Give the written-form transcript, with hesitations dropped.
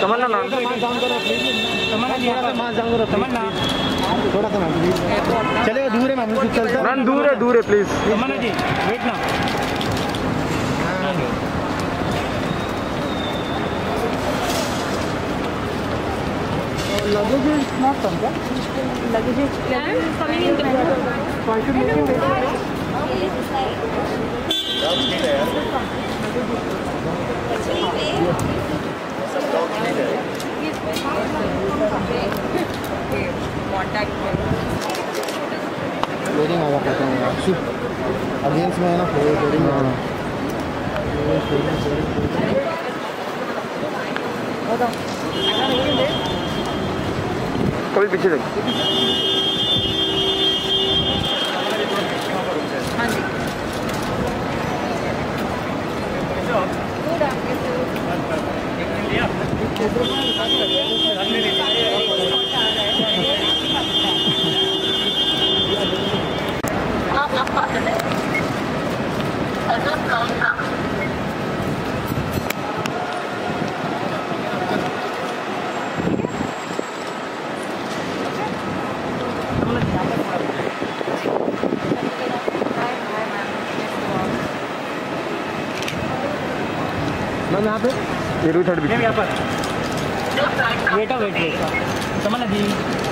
तमन्ना नाम तमन्ना थोड़ा सा मैम चलेगा, दूर है मैम, चलता मैम, दूर है प्लीज। तमन्ना जी वेट ना। लगेज इज नॉट कम क्या? Luggage is coming in the So I should make him wait. Loading आवा करते हैं अगेंस्ट में है ना, लोडिंग आना। कभी पीछे देख। मैम यहाँ पे ये 2:30 यहाँ पर वेट तमन्ना जी